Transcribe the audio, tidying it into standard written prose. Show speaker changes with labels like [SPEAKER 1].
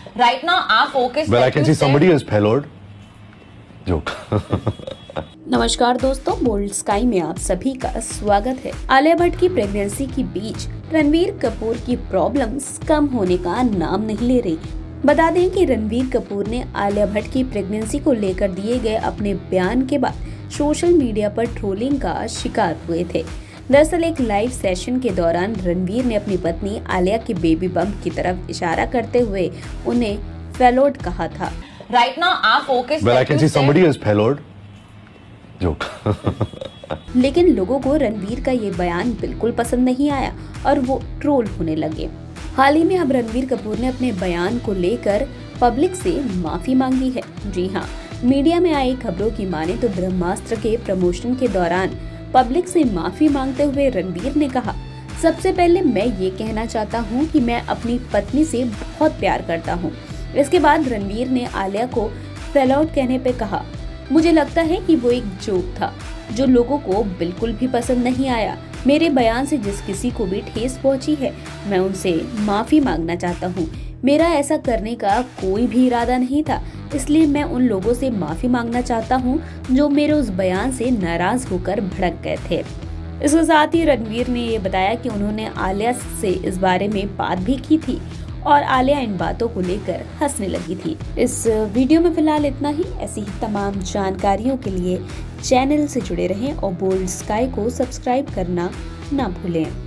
[SPEAKER 1] Right now, our focus.
[SPEAKER 2] Well, I can see somebody has payload. Joke.
[SPEAKER 3] नमस्कार दोस्तों, bold sky में आप सभी का स्वागत है। आलिया भट्ट की प्रेगनेंसी के बीच रणबीर कपूर की प्रॉब्लम्स कम होने का नाम नहीं ले रही। बता दें कि रणबीर कपूर ने आलिया भट्ट की प्रेगनेंसी को लेकर दिए गए अपने बयान के बाद सोशल मीडिया पर ट्रोलिंग का शिकार हुए थे। दरअसल एक लाइव सेशन के दौरान रणबीर ने अपनी पत्नी आलिया के बेबी बम्प की तरफ इशारा करते हुए उन्हें फेलोड कहा था।
[SPEAKER 1] Right now, our focus.
[SPEAKER 2] Well, I can see somebody has payload. Joke.
[SPEAKER 3] लेकिन लोगों को रणबीर का ये बयान बिल्कुल पसंद नहीं आया और वो ट्रोल होने लगे। हाल ही में अब रणबीर कपूर ने अपने बयान को लेकर पब्लिक से माफी मांगी है। जी हाँ, मीडिया में आई खबरों की माने तो ब्रह्मास्त्र के प्रमोशन के दौरान पब्लिक से माफी मांगते हुए रणबीर ने कहा, सबसे पहले मैं ये कहना चाहता हूँ कि मैं अपनी पत्नी से बहुत प्यार करता हूँ। इसके बाद रणबीर ने आलिया को फेल आउट कहने पे कहा, मुझे लगता है कि वो एक जोक था जो लोगों को बिल्कुल भी पसंद नहीं आया। मेरे बयान से जिस किसी को भी ठेस पहुंची है, मैं उनसे माफी मांगना चाहता हूं। मेरा ऐसा करने का कोई भी इरादा नहीं था, इसलिए मैं उन लोगों से माफी मांगना चाहता हूं जो मेरे उस बयान से नाराज होकर भड़क गए थे। इसके साथ ही रणबीर ने ये बताया कि उन्होंने आलिया से इस बारे में बात भी की थी और आलिया इन बातों को लेकर हंसने लगी थी। इस वीडियो में फिलहाल इतना ही। ऐसी ही तमाम जानकारियों के लिए चैनल से जुड़े रहें और बोल्ड स्काई को सब्सक्राइब करना ना भूलें।